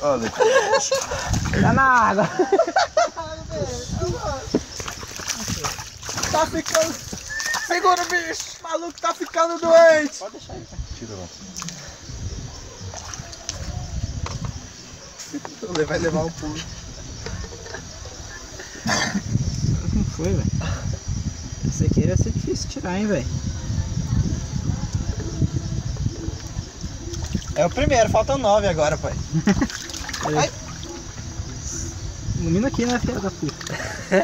Olha. Tá na água. Tá ficando... Segura o bicho. O maluco tá ficando doente. Pode deixar aí. Tira lá. Ele vai levar um pulo. Não foi, velho. Esse aqui ia ser difícil tirar, hein, velho. É o primeiro, faltam 9 agora, pai. Ai. Ilumina aqui, né, filha da puta?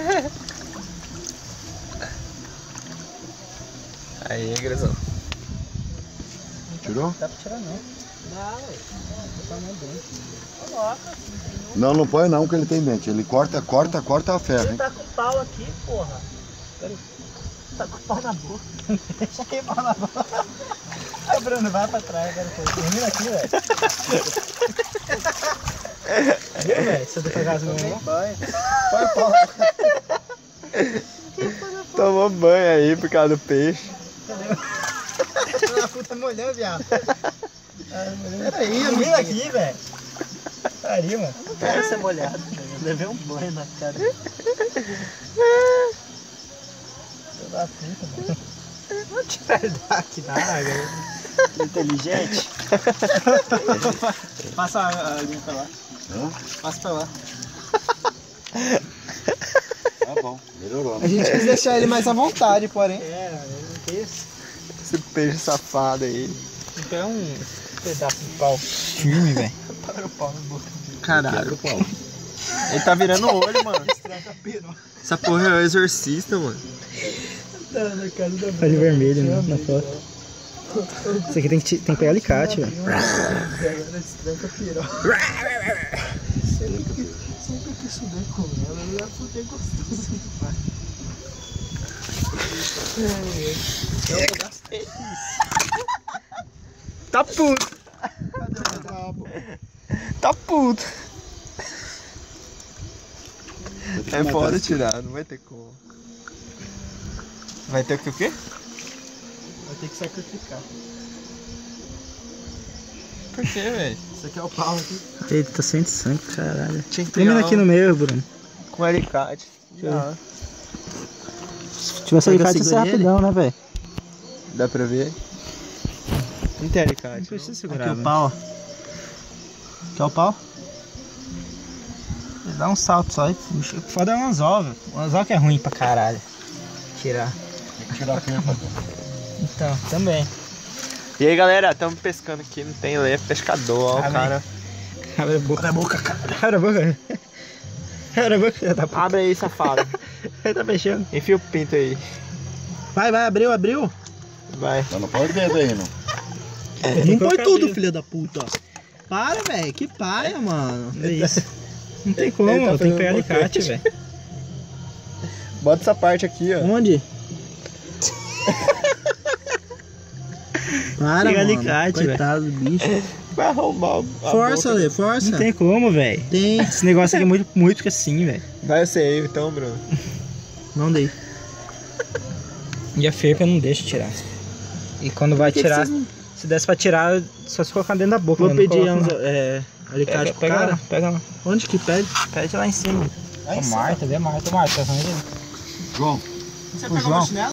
Aí, Grisão. Tirou? Não dá pra tirar, não. Dá, velho. Tá muito bem. Coloca. Não, não põe não, que ele tem dente. Ele corta a ferro, Ele hein? tá com o pau aqui, porra. Tá com o pau na boca. Deixa aí o pau na boca. Ai, Bruno, vai pra trás, cara. Termina aqui, velho. Viu, velho? Se eu pegar as mãos, Põe o pau. Tomou banho aí por causa do peixe. a puta molhando, viado. Peraí, termina aqui, velho. Peraí, mano. Eu não quero ser molhado, velho. Eu levei um banho na cara. Filho da puta, mano. Vou tirar ele daqui na água. Inteligente. Passa a linha pra lá. Hã? Passa pra lá. Tá bom, melhorou. A gente quis deixar ele mais à vontade, porém. É, não tem isso. Esse peixe safado aí. Então é um pedaço de pau firme, velho. Para o pau na boca. Caralho. Quebra o pau. Ele tá virando o olho, mano. Estranha a peru. Essa porra é o exorcista, mano. Tá na casa da boca. Olho vermelho, né, na foto. Isso aqui tem que pegar alicate, velho. Estranha a peru. Sempre que estudei com ela, eu ia fuder gostoso. Eu gastei isso. Tá puto. Tá puto. É foda tirar, não vai ter como. Vai ter o quê? Vai ter que sacrificar. Por quê, velho? Isso aqui é o pau aqui. Eita, tá sem sangue, caralho. Tinha que Termina aqui no meio, Bruno. com alicate. Já. Se tivesse alicate, ia ser rapidão, né, velho? Dá pra ver? Não tem alicate. Não precisa segurar. Aqui Aqui o pau, ó. Quer o pau? Ele dá um salto só. O foda é o anzol, velho. O anzol que é ruim pra caralho. Tirar. Tem que tirar a ferro. Então, também. E aí, galera, estamos pescando aqui, não tem lei, é pescador, ó, o cara. Abre a boca. Abre a boca, cara. Abre a boca. Abre a boca, filha da puta. Abre aí, safado. Ele tá fechando. Enfia o pinto aí. Vai, abriu. Vai. Mas não põe o dedo aí, não. Não põe tudo, filha da puta. Para, velho. Que paia, mano. É isso. Não tem como, Ele tá eu tenho que pegar fazendo alicate, velho. Bota essa parte aqui, ó. Onde? Para, Pega mano. alicate, Coitado do bicho. Vai arrombar a Força, boca. Lê, força. Não tem como, velho. Tem. Esse negócio aqui é muito fica assim, velho. Vai você aí, então, Bruno. Não dei. E a ferpa eu não deixo tirar. E quando vai tirar, se desse pra tirar, só se colocar dentro da boca. Vou pedir alicate pro cara. Pega lá. Onde que pede? Pede lá em cima. Ô, Marta, vê Marta. Marta, tá falando dele? João. Você pegou o chinelo?